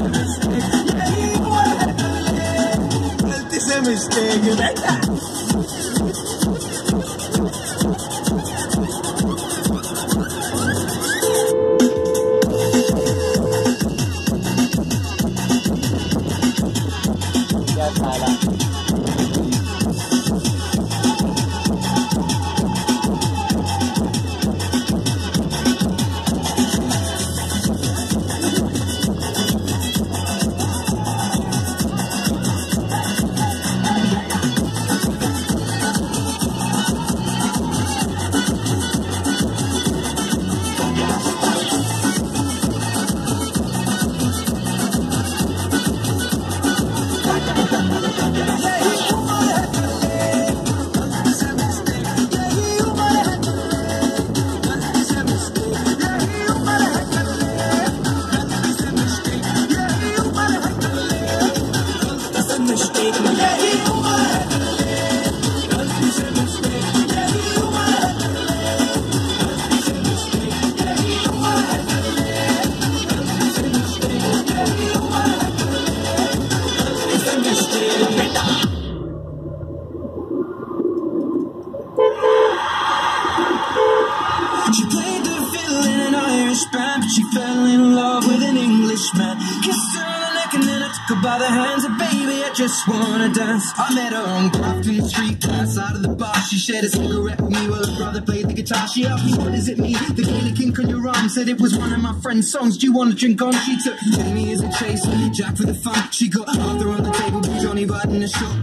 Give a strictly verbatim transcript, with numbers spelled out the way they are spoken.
mistake, you like that? She played the fiddle in an Irish band, but she fell in love with an Englishman. Kissed her on the neck and then I took her by the hands, and baby, I just wanna dance. I met her on Grafton Street, outside of the bar. She shared a cigarette with me while her brother played the guitar. She asked me, what does it mean, the Gaelic ink on your arm? Said it was one of my friend's songs, do you want to drink on? She took Jamie as a chase, Jack for the fun. She got Arthur on the table with Johnny Biden in a shot.